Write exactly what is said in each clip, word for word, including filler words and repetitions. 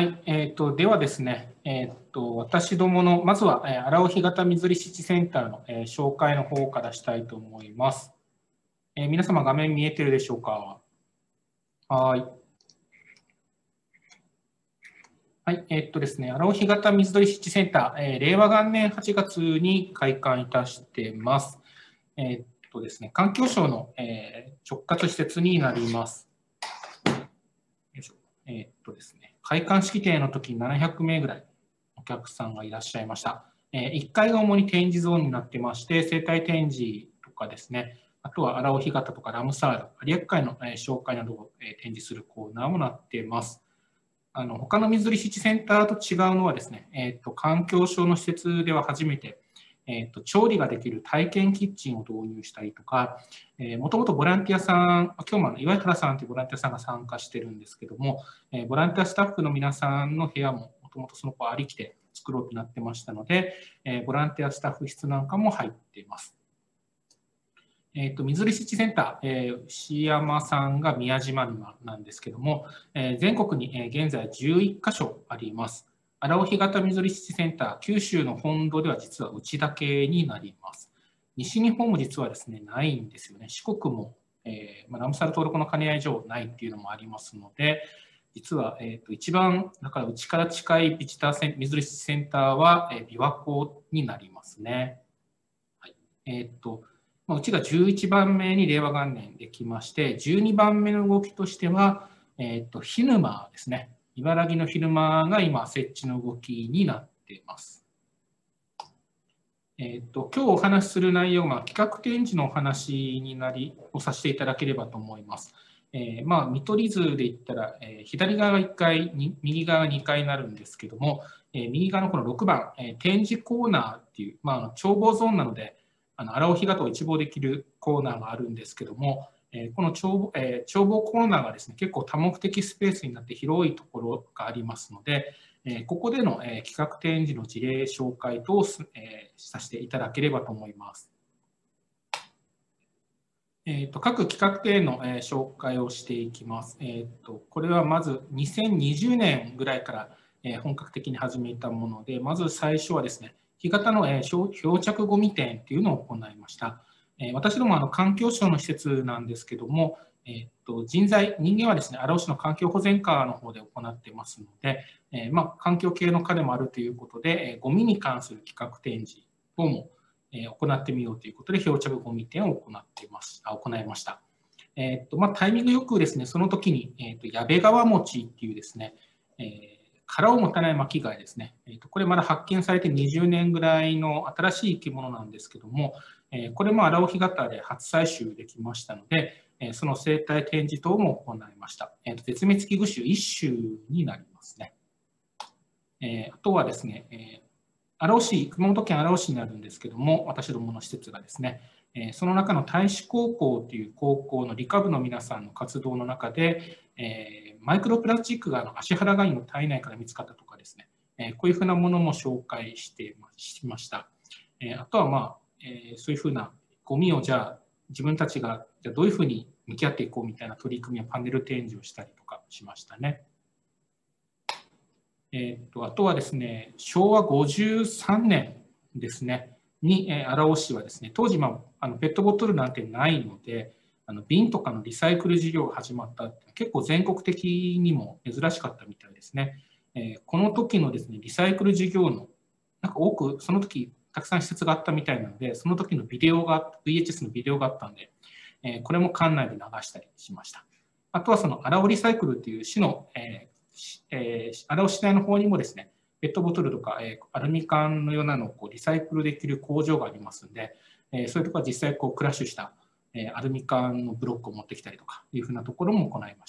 えー、とではですね、えー、と私どものまずは、えー、荒尾干潟水利湿地センターの、えー、紹介の方からしたいと思います。えー、皆様画面見えてるでしょうか。はい。はい、えー、っとですね、荒尾干潟水鳥湿地センター、えー、令和元年はちがつに開館いたしてます。えー、っとですね、環境省の、えー、直轄施設になります。よいしょ。えー、っとですね、開館式典の時にななひゃくめいぐらいお客さんがいらっしゃいました。えー、いっかいが主に展示ゾーンになってまして、生態展示とかですね、あとは荒尾干潟とかラムサール、有明海の、えー、紹介などを、えー、展示するコーナーもなっています。あの他の水利湿地センターと違うのはですね、えー、と環境省の施設では初めて、えー、と調理ができる体験キッチンを導入したりとか、もともとボランティアさん、今日も岩井原さんというボランティアさんが参加してるんですけども、えー、ボランティアスタッフの皆さんの部屋ももともとその子ありきで作ろうとなってましたので、えー、ボランティアスタッフ室なんかも入っています。えー、と水利湿地センター、えー、牛山さんが宮島沼なんですけども、えー、全国に、えー、現在じゅういっかしょあります。荒尾干潟水利湿地センター、九州の本土では実はうちだけになります。西日本も実はですね、ないんですよね。四国も、えーまあ、ラムサール登録の兼ね合い上ないっていうのもありますので、実は、えー、と一番、だからうちから近いビジターセン水利湿地センターは、えー、琵琶湖になりますね。はい、えー、っとうちがじゅういちばんめに令和元年できまして、じゅうにばんめの動きとしては、えー、っと涸沼ですね。茨城の涸沼が今、設置の動きになっています。えー、っと今日お話しする内容が企画展示のお話になりをさせていただければと思います。えー、まあ見取り図で言ったら、えー、左側がいっかい、右側がにかいになるんですけども、えー、右側のこのろくばん、えー、展示コーナーっていう、まあ、眺望ゾーンなので、あの荒尾干潟を一望できるコーナーがあるんですけども、えー、この眺、えー、眺望コーナーがですね、結構多目的スペースになって広いところがありますので、えー、ここでの、えー、企画展示の事例紹介等を、えー、させていただければと思います。えー、と各企画展の、えー、紹介をしていきます。えー、とこれはまずにせんにじゅうねんぐらいから、えー、本格的に始めたもので、まず最初はですね、干潟の、えー、漂着ごみ展というのを行いました。えー、私どもあの環境省の施設なんですけども、えー、と人材、人間はですね、荒尾市の環境保全課の方で行っていますので、えーまあ、環境系の課でもあるということで、えー、ゴミに関する企画展示等も行ってみようということで、漂着ゴミ展を行っています、あ行いました。えーとまあ、タイミングよくですね、その時に、えーと矢部川餅っていうですね、えー、殻を持たない巻貝ですね、えーと、これまだ発見されてにじゅうねんぐらいの新しい生き物なんですけども、えー、これも荒尾干潟で初採集できましたので、えー、その生態展示等も行いました。えーと、絶滅危惧種一種になりますね。えー、あとはですね、えー荒尾市、熊本県荒尾市にあるんですけども、私どもの施設がですね、その中の大使高校という高校の理科部の皆さんの活動の中で、えー、マイクロプラスチックがあのアシハラガイの体内から見つかったとかですね、えー、こういうふうなものも紹介してしました。えー、あとは、まあえー、そういうふうなゴミをじゃあ自分たちがじゃあどういうふうに向き合っていこうみたいな取り組みやパネル展示をしたりとかしましたね。えー、とあとはですね、しょうわごじゅうさんねんですね、に、えー、荒尾市はですね、当時、まあ、あのペットボトルなんてないので、あの瓶とかのリサイクル事業が始まったって結構全国的にも珍しかったみたいですね。えー、この時のですね、リサイクル事業の、なんか多く、その時たくさん施設があったみたいなので、その時のビデオが、ブイエイチエス のビデオがあったんで、えー、これも館内で流したりしました。あとはその荒尾リサイクルっていう市の、えーえー、荒尾市内の方にもですね、ペットボトルとか、えー、アルミ缶のようなのをこうリサイクルできる工場がありますので、えー、そういうところは実際こうクラッシュした、えー、アルミ缶のブロックを持ってきたりとかいうふうなところも行いました。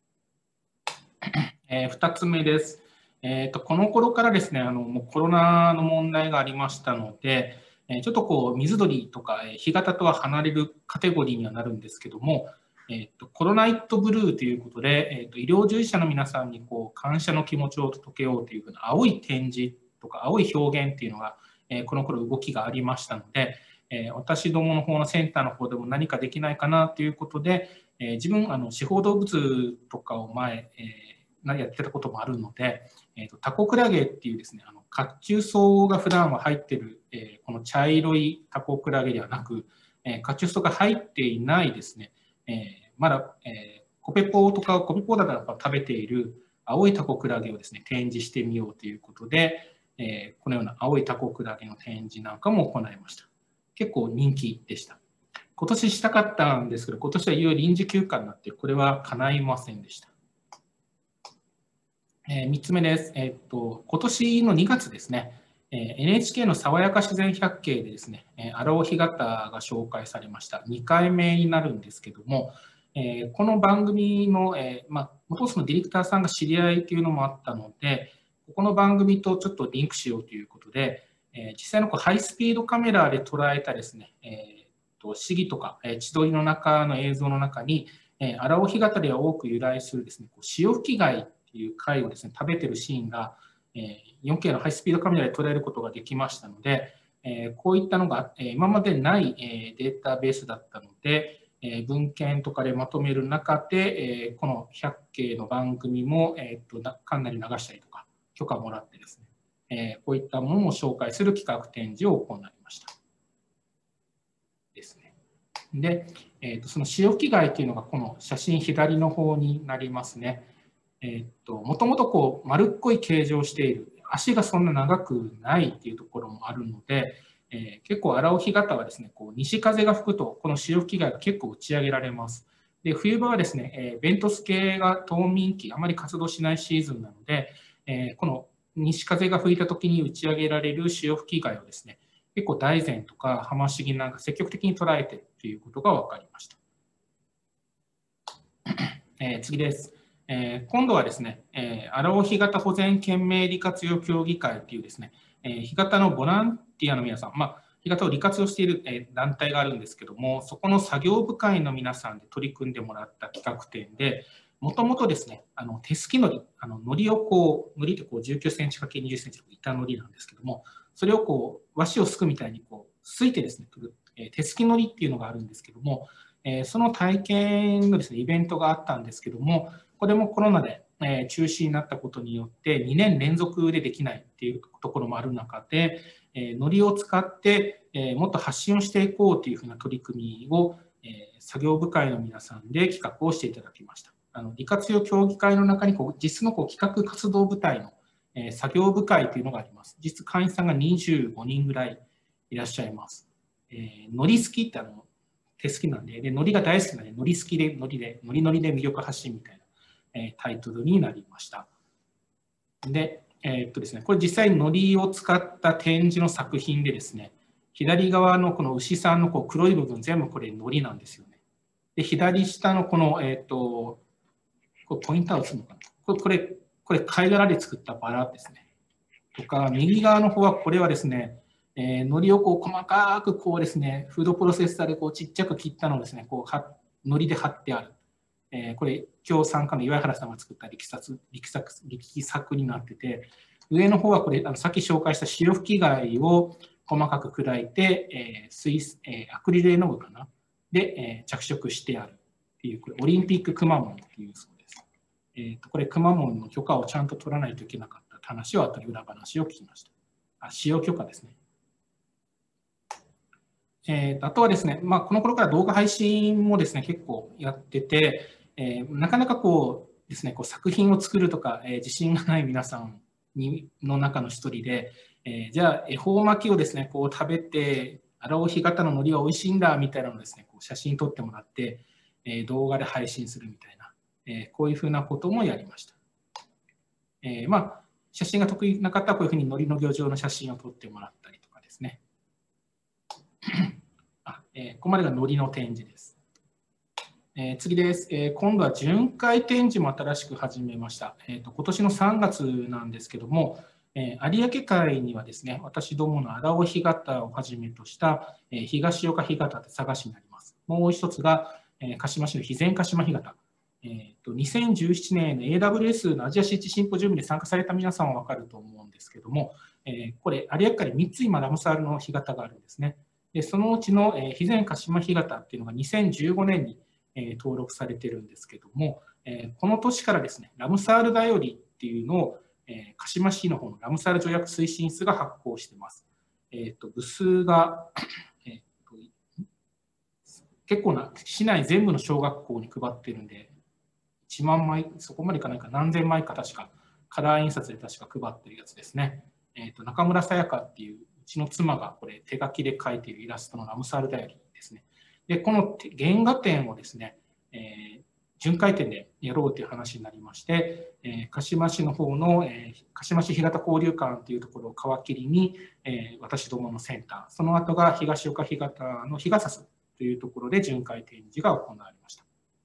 えー、ふたつめです。えーと、この頃からですね、あのもうコロナの問題がありましたので、ちょっとこう水鳥とか干潟とは離れるカテゴリーにはなるんですけども、えーと、コロナイットブルーということで、えーと、医療従事者の皆さんにこう感謝の気持ちを届けようというふうな青い展示とか青い表現っていうのが、えー、この頃動きがありましたので、えー、私どもの方のセンターの方でも何かできないかなということで、えー、自分あの司法動物とかを前、えーやってたこともあるので、えーと、タコクラゲっていうですね、あの褐虫藻が普段は入っている、えー、この茶色いタコクラゲではなく、えー、褐虫藻が入っていないですね、えー、まだ、えー、コペポとかコペポだから食べている青いタコクラゲをですね、展示してみようということで、えー、このような青いタコクラゲの展示なんかも行いました。結構人気でした。今年したかったんですけど、今年はいよいよ臨時休暇になって、これは叶いませんでした。えー、みっつめです。えー、っと、今年のにがつですね、えー、エヌエイチケー の爽やか自然百景でですね、えー、荒尾干潟が紹介されました。にかいめになるんですけども、えー、この番組の、えーまあ、元々のディレクターさんが知り合いというのもあったので、この番組とちょっとリンクしようということで、えー、実際のこうハイスピードカメラで捉えたですね、えー、と市議とか、えー、千鳥の中の映像の中に、えー、荒尾干潟では多く由来するですね、こう潮吹き貝っていう貝をですね、食べてるシーンが、えー、よんケー のハイスピードカメラで捉えることができましたので、えー、こういったのが、えー、今までない、えー、データベースだったので、えー、文献とかでまとめる中で、えー、この百景の番組も、えー、とかなり流したりとか、許可をもらってですね、えー、こういったものを紹介する企画展示を行いました。ですね。で、えー、とその潮吹き貝というのがこの写真左の方になりますね。えー、ともともとこう丸っこい形状をしている、足がそんな長くないっていうところもあるので、えー、結構荒尾干潟はですね、こう西風が吹くとこの潮吹き貝が結構打ち上げられます。で冬場はですね、えー、ベントス系が冬眠期、あまり活動しないシーズンなので、えー、この西風が吹いた時に打ち上げられる潮吹き貝をですね、結構大山とかハマシギなんか積極的に捉えているということが分かりました。えー、次です。えー、今度はですね、えー、荒尾干潟保全県名利活用協議会というですね、えー、干潟のボランティアの皆さん、まあ、干潟を利活用している、えー、団体があるんですけども、そこの作業部会の皆さんで取り組んでもらった企画展で、もともとですね、あの手すきのり、あののりをこう、のりってこうじゅうきゅうセンチかけるにじゅっセンチの板のりなんですけども、それをこう和紙をすくみたいにこうすいてですね、えー、手すきのりっていうのがあるんですけども、えー、その体験のですね、イベントがあったんですけども、これもコロナで、えー、中止になったことによってにねん連続でできないっていうところもある中で、えー、のりを使って、えー、もっと発信をしていこうというふうな取り組みを、えー、作業部会の皆さんで企画をしていただきました。あの利活用協議会の中にこう実質のこう企画活動部隊の、えー、作業部会というのがあります。実会員さんがにじゅうごにんぐらいいらっしゃいます。えー、のり好きってあの手好きなんで、で、ノリが大好きなんで、ノリ好きで、ノリで、ノリノリで魅力発信みたいな、えー、タイトルになりました。で、えー、っとですね、これ実際にノリを使った展示の作品でですね、左側のこの牛さんのこう黒い部分、全部これノリなんですよね。で、左下のこの、えー、っと、これポインターを打つのかな。これ、これ、これ貝殻で作ったバラですね。とか、右側の方は、これはですね、えー、海苔をこう細かくこうですね、フードプロセッサーでこうちっちゃく切ったのをですね、こうは海苔で貼ってある。えー、これ、今日参加の岩原さんが作った力作力作力作になってて、上の方はこれ、あのさっき紹介した潮吹き貝を細かく砕いて、えー水えー、アクリル絵の具かなで、えー、着色してあるっていう、これ、オリンピックくまモンっていうそうです。えー、とこれ、くまモンの許可をちゃんと取らないといけなかった話を、後で裏話を聞きました。あ、使用許可ですね。えー、あとはですね、まあ、この頃から動画配信もですね、結構やってて、えー、なかなかこうですね、こう作品を作るとか、えー、自信がない皆さんにの中の一人で、えー、じゃあ恵方巻きをですね、こう食べて、荒尾干潟の海苔は美味しいんだみたいなのをですね、こう写真撮ってもらって、えー、動画で配信するみたいな、えー、こういうふうなこともやりました。えー、まあ、写真が得意な方はこういうふうに海苔の漁場の写真を撮ってもらったりとかですね。あえー、ここまでが海苔の展示です。えー、次です、えー。今度は巡回展示も新しく始めました。えーと、今年のさんがつなんですけども、えー、有明海にはですね、私どもの荒尾干潟をはじめとした、えー、東岡干潟って佐賀市になります。もう一つが、えー、鹿島市の肥前鹿島干潟。えーと、にせんじゅうななねんの エーダブリューエス のアジア湿地シンポジウムに参加された皆さんは分かると思うんですけども、えー、これ、有明海にみっつ今ラムサールの干潟があるんですね。でそのうちの肥前鹿島干潟っていうのがにせんじゅうごねんに登録されてるんですけども、 えー、この年からですね、ラムサールだよりっていうのを、えー、鹿島市の方のラムサール条約推進室が発行しています。えーと、部数が、えーと、結構な、市内全部の小学校に配っているんで、いちまんまい、そこまでいかないか、何千枚か確か、カラー印刷で確か配ってるやつですね。えーと、中村さやかっていう、うちの妻がこれ手書きで描いているイラストのラムサールだよりですね。で、この原画展をですね、えー、巡回展でやろうという話になりまして、えー、鹿島市の方の、えー、鹿島市干潟交流館というところを皮切りに、えー、私どものセンター、その後が東岡干潟の日がさすというところで巡回展示が行われました。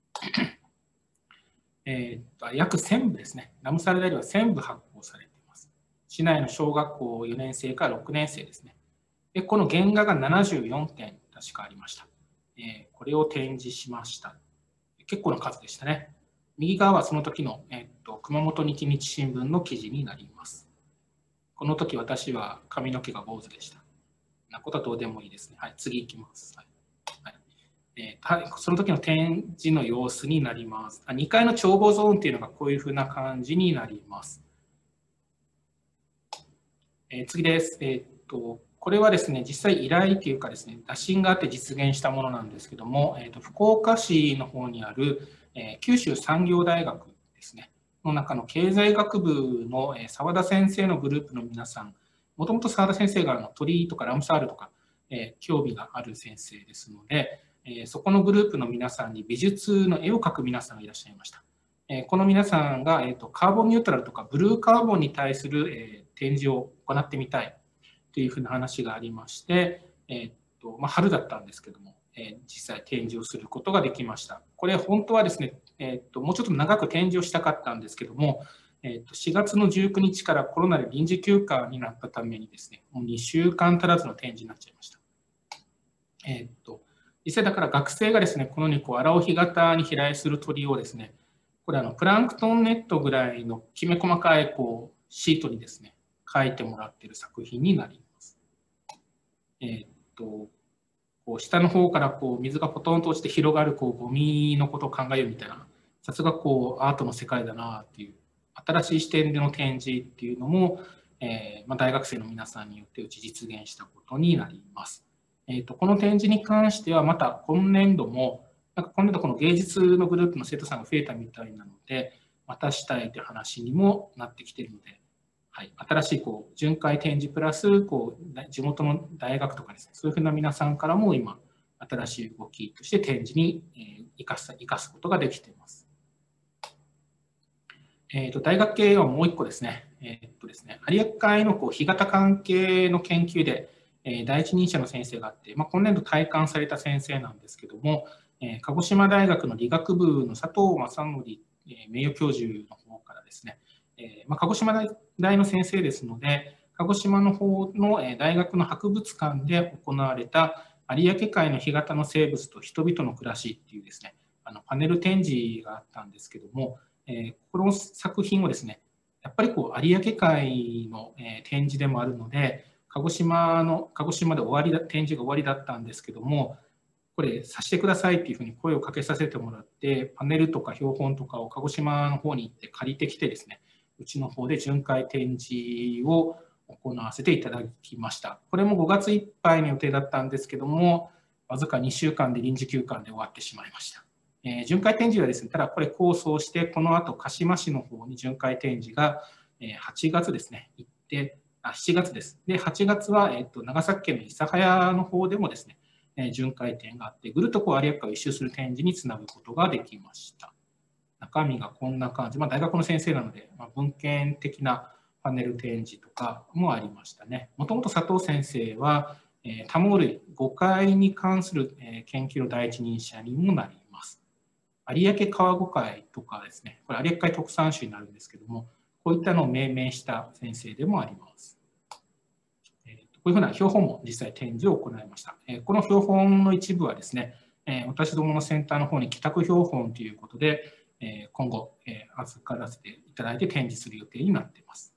えー、約せんぶですね。ラムサールだよりはせんぶ発行されています。市内の小学校よねん生からろくねん生ですね。で、この原画がななじゅうよんてん確かありました。えー、これを展示しました。結構な数でしたね。右側はその時の、えっと、熊本日日新聞の記事になります。この時私は髪の毛が坊主でした。なことはどうでもいいですね。はい、次行きます。はいはいえー、その時の展示の様子になります。にかいの眺望ゾーンというのがこういうふうな感じになります。えー、次です。えー、っとこれはですね、実際依頼というかですね、打診があって実現したものなんですけども、えー、と福岡市の方にある、えー、九州産業大学ですね、の中の経済学部の澤田先生のグループの皆さん、もともと澤田先生があの鳥とかラムサールとか、えー、興味がある先生ですので、えー、そこのグループの皆さんに美術の絵を描く皆さんがいらっしゃいました。えー、この皆さんが、えー、とカーボンニュートラルとかブルーカーボンに対する、えー、展示を行ってみたいというふうな話がありまして、えーっとまあ、春だったんですけども、えー、実際展示をすることができました。これ本当はですね、えーっともうちょっと長く展示をしたかったんですけども、えーっとしがつのじゅうくにちからコロナで臨時休暇になったためにですね、もうにしゅうかん足らずの展示になっちゃいました。えーっと実際だから学生がですね、このようにこう荒尾干潟に飛来する鳥をですね、これあのプランクトンネットぐらいのきめ細かいこうシートにですね、書いてもらっている作品になります。えー、っとこう下の方からこう水がポトンと落ちて広がるこうゴミのことを考えようみたいな、さすがこうアートの世界だなっていう新しい視点での展示っていうのも、えーまあ、大学生の皆さんによってうち実現したことになります。えー、とこの展示に関してはまた今年度もなんか今年度この芸術のグループの生徒さんが増えたみたいなので、またしたいという話にもなってきているので、はい、新しいこう巡回展示プラスこう地元の大学とかですね、そういうふうな皆さんからも今新しい動きとして展示に生かす、生かすことができています。えー、と大学系はもう一個ですね、えー、っとですね有明海のこう干潟関係の研究で、えー、第一人者の先生があって、まあ、今年度退官された先生なんですけども、えー、鹿児島大学の理学部の佐藤正則、えー、名誉教授の方からですね、えーまあ、鹿児島大の先生ですので、鹿児島の方の大学の博物館で行われた有明海の干潟の生物と人々の暮らしっていうですね、あのパネル展示があったんですけども、えー、この作品をですね、やっぱりこう有明海の、えー、展示でもあるので、鹿児島の鹿児島で終わりだ展示が終わりだったんですけども、これさせてくださいっていうふうに声をかけさせてもらって、パネルとか標本とかを鹿児島の方に行って借りてきてですね、うちの方で巡回展示を行わせていただきました。これもごがついっぱいの予定だったんですけども、わずかにしゅうかんで臨時休館で終わってしまいました。えー、巡回展示はですね、ただこれ構想して、この後鹿島市の方に巡回展示がはちがつですね、行って、あ、しちがつです。で、はちがつは、えっと、長崎県の諫早の方でもですね、えー、巡回展があって、ぐるっとこう有明海を一周する展示につなぐことができました。中身がこんな感じ、まあ、大学の先生なので、まあ、文献的なパネル展示とかもありましたね。もともと佐藤先生は、えー、多毛類、誤解に関する、えー、研究の第一人者にもなります。有明川誤解とかですね、これ有明海特産種になるんですけども、こういったのを命名した先生でもあります。えー、こういうふうな標本も実際展示を行いました。えー、この標本の一部はですね、えー、私どものセンターの方に帰宅標本ということで、今後預からせていただいて展示する予定になっています。